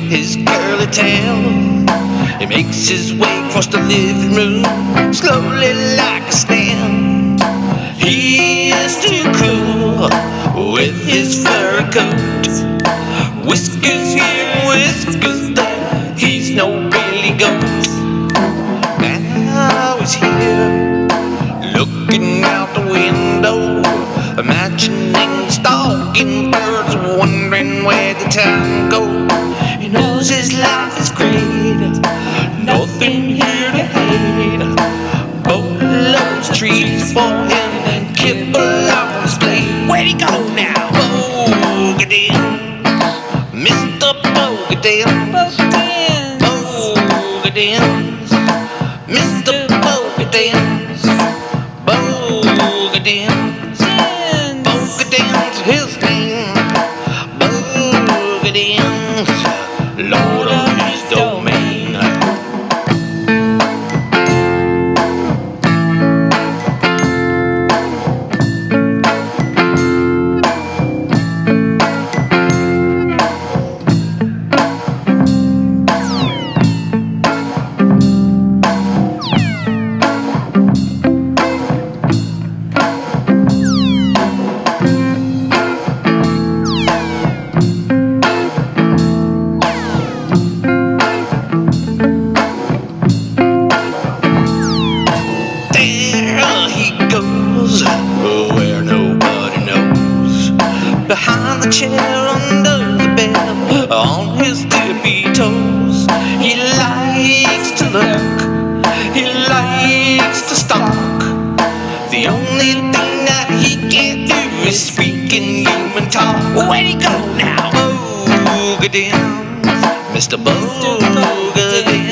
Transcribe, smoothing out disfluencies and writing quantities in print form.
his curly tail. He makes his way across the living room, slowly like a snail. He is too cool with his furry coat. Whiskers here, whiskers there, he's no Billy Goat. Now he's here, looking out the window, imagining stalking birds, wondering where the time goes. He knows his life is great, nothing here to hate. Boatloads of trees for him and kibble off his plate. Where'd he go now? Bogadins, Mr. Bogadins, Bogadins, Mr. Bogadins, Bogadins, Bogadins, his name. Bogadins, Lord of his domain. Where nobody knows, behind the chair, under the bed, on his tippy toes. He likes to look, he likes to stalk. The only thing that he can't do is speak in human talk. Where'd he go now? Bogadins, Mr. Bogadins.